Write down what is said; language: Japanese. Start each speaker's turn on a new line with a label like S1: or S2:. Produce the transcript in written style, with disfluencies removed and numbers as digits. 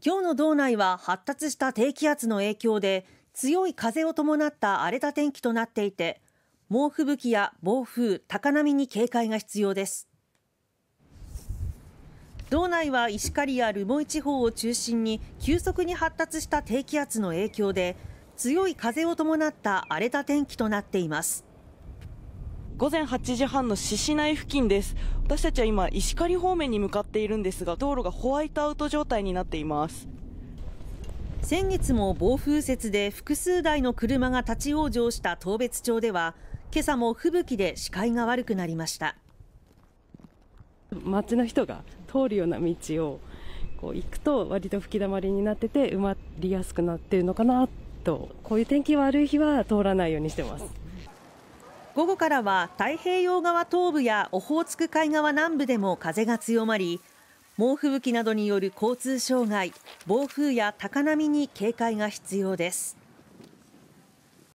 S1: 今日の道内は発達した低気圧の影響で強い風を伴った荒れた天気となっていて、猛吹雪や暴風、高波に警戒が必要です。道内は石狩や留萌地方を中心に急速に発達した低気圧の影響で強い風を伴った荒れた天気となっています。
S2: 午前8時半の獅子内付近です。私たちは今石狩方面に向かっているんですが、道路がホワイトアウト状態になっています。
S1: 先月も暴風雪で複数台の車が立ち往生した当別町では今朝も吹雪で視界が悪くなりました。
S3: 街の人が通るような道を行くと割と吹きだまりになってて埋まりやすくなっているのかなと。こういう天気悪い日は通らないようにしてます。
S1: 午後からは太平洋側東部やオホーツク海側南部でも風が強まり、猛吹雪などによる交通障害、暴風や高波に警戒が必要です。